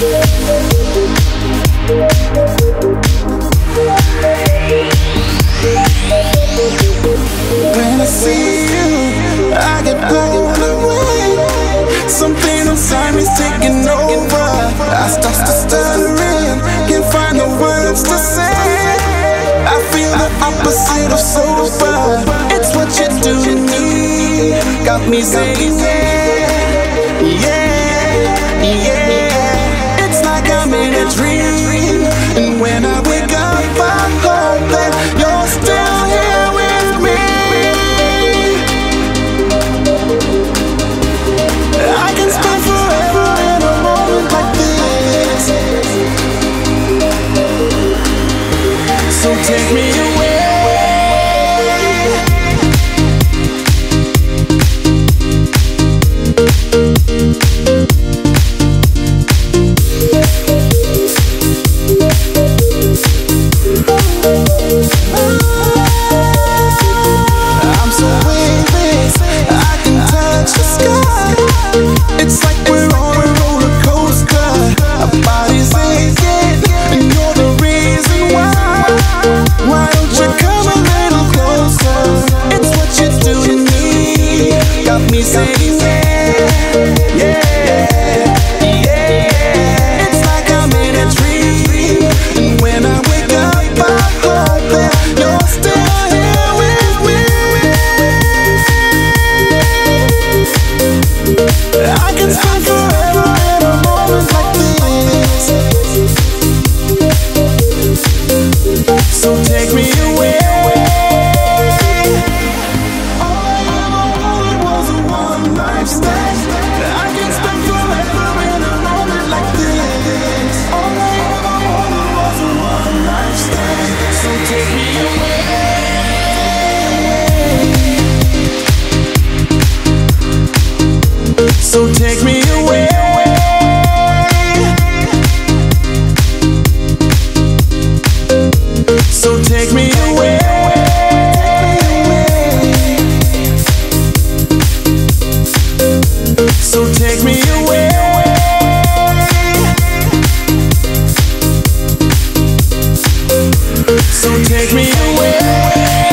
When I see you, I get blown away. Something inside me's taking over. I start to stuttering, can't find the words to say. I feel the opposite of sober. It's what you do to me, got me saying yeah, yeah, yeah. It's like I'm in a dream, and when I wake up I hope that you're still here with me. I can spend forever in a moment like this, so take me away. I'm so weightless, I can touch the sky. It's like we're on a roller coaster. Our bodies aching, and you're the reason why. Why don't you come a little closer? It's what you do to me, got me saying yeah, yeah, yeah. It's like I'm in a dream, and when I wake up I hope that you're still here with me. I can spend forever in a moment like this, so take me away. All I ever wanted was a one-night stand. I can spend forever in a moment like this. All I ever wanted was a one-night stand, so take me away. So take me away. So take me away. So take me away. So take me away.